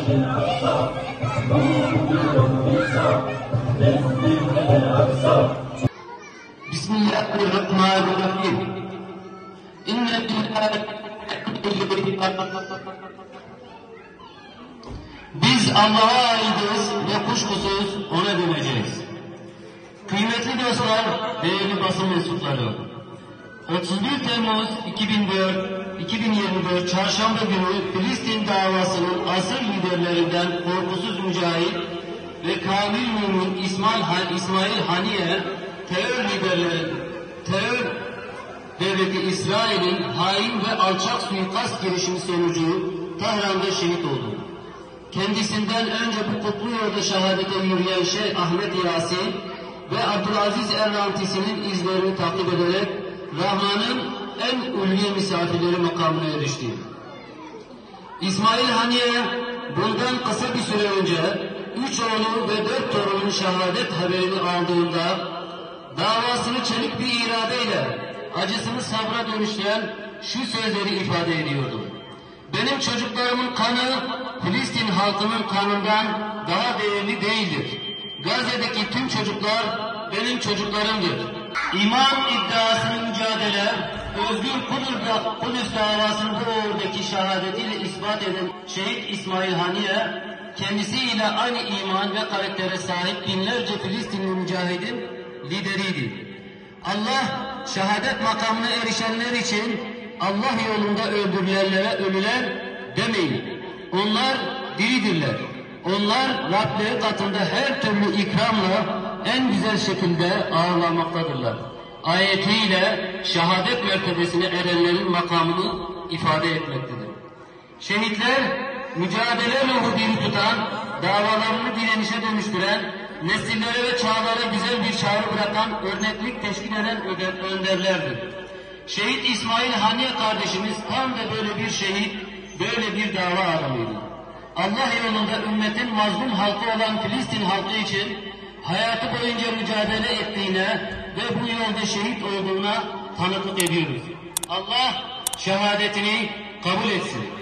Bismillahirrahmanirrahim. Biz Allah'a aitiz ve kuşkusuz ona döneceğiz. Kıymetli dostlar, değerli basın mensupları, 31 Temmuz 2024 Çarşamba günü Filistin davasının asıl liderlerinden korkusuz mücahit ve kamil mümin İsmail Haniye, terör devleti İsrail'in hain ve alçak suikast girişimi sonucu Tahran'da şehit oldu. Kendisinden önce bu kutlu yolda şehadete yürüyen Şeyh Ahmet Yasin ve Abdülaziz Errantisi'nin izlerini takip ederek Rahman'ın en ulvi misafirleri makamına erişti. İsmail Haniye bundan kısa bir süre önce 3 oğlu ve 4 torunun şehadet haberini aldığında davasını çelik bir iradeyle acısını sabra dönüştüren şu sözleri ifade ediyordu. Benim çocuklarımın kanı Filistin halkının kanından daha değerli değildir. Gazze'deki tüm çocuklar benim çocuklarımdır. İman iddiasını mücadele, Özgür Kudüs davasını bu uğurdaki şehadetiyle ispat eden Şehit İsmail Haniye, kendisiyle aynı iman ve karaktere sahip binlerce Filistinli mücahidin lideriydi. Allah şehadet makamına erişenler için Allah yolunda öldürülenlere ölüler demeyin. Onlar diridirler. Onlar Rableri katında her türlü ikramla en güzel şekilde ağırlanmaktadırlar. Ayetiyle şehadet mertebesine erenlerin makamını ifade etmektedir. Şehitler mücadele ruhu diri tutan, davalarını direnişe dönüştüren, nesillere ve çağlara güzel bir çağrı bırakan, örneklik teşkil eden önderlerdir. Şehit İsmail Haniye kardeşimiz tam da böyle bir şehit, böyle bir dava adamıydı. Allah yolunda ümmetin mazlum halkı olan Filistin halkı için hayatı boyunca mücadele ettiğine ve bu yolda şehit olduğuna tanıklık ediyoruz. Allah şehadetini kabul etsin.